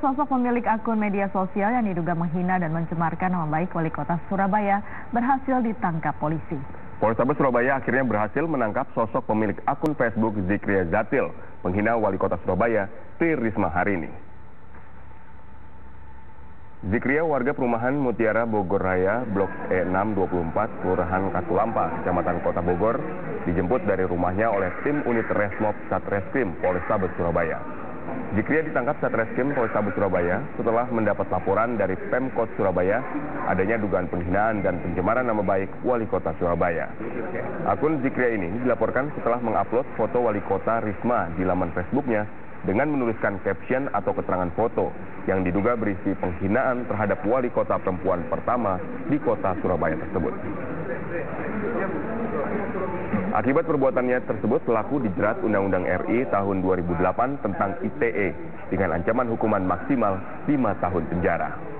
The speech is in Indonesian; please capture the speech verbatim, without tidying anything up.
sosok pemilik akun media sosial yang diduga menghina dan mencemarkan nama baik Wali Kota Surabaya berhasil ditangkap polisi. Polrestabes Surabaya akhirnya berhasil menangkap sosok pemilik akun Facebook Zikria Zatil, menghina Wali Kota Surabaya, Tri Risma hari ini. Zikria warga perumahan Mutiara Bogor Raya, Blok E enam dua puluh empat, Kelurahan Katulampa, Kecamatan Kota Bogor, dijemput dari rumahnya oleh tim unit Resmob Satreskrim Polrestabes Surabaya. Zikria ditangkap Satreskrim Polrestabes Surabaya setelah mendapat laporan dari Pemkot Surabaya adanya dugaan penghinaan dan pencemaran nama baik Wali Kota Surabaya. Akun Zikria ini dilaporkan setelah mengupload foto Wali Kota Risma di laman Facebooknya dengan menuliskan caption atau keterangan foto yang diduga berisi penghinaan terhadap Wali Kota perempuan pertama di Kota Surabaya tersebut. Akibat perbuatannya tersebut, pelaku dijerat Undang-Undang R I tahun dua ribu delapan tentang I T E dengan ancaman hukuman maksimal lima tahun penjara.